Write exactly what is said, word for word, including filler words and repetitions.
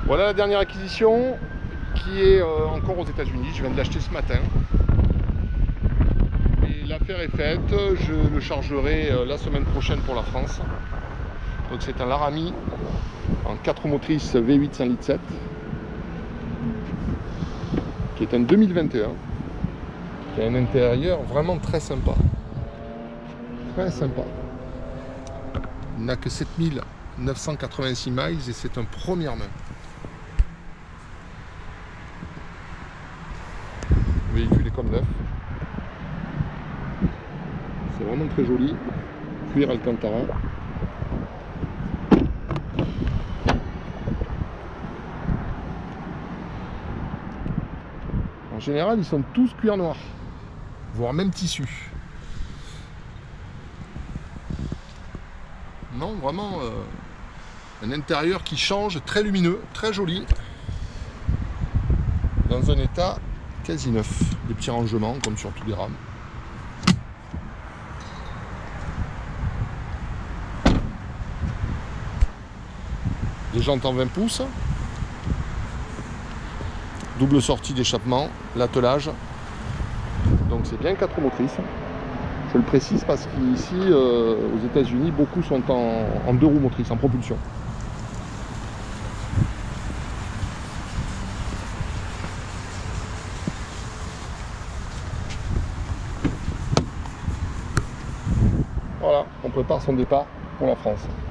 Voilà la dernière acquisition qui est euh, encore aux États-Unis. Je viens de l'acheter ce matin. Et l'affaire est faite. Je le chargerai euh, la semaine prochaine pour la France. Donc c'est un Laramie en quatre motrices V huit cinq litres sept qui est un deux mille vingt et un, qui a un intérieur vraiment très sympa. Très sympa. Il n'a que sept mille neuf cent quatre-vingt-six miles et c'est un première main. Le véhicule est comme neuf. C'est vraiment très joli. Cuir Alcantara. En général, ils sont tous cuir noir, voire même tissu. Non, vraiment euh, un intérieur qui change, très lumineux, très joli, dans un état quasi neuf. Des petits rangements comme sur tous les rames. Des jantes en vingt pouces. Double sortie d'échappement, l'attelage. Donc c'est bien quatre motrices. Je le précise parce qu'ici, euh, aux États-Unis, beaucoup sont en, en deux roues motrices, en propulsion. Voilà, on prépare son départ pour la France.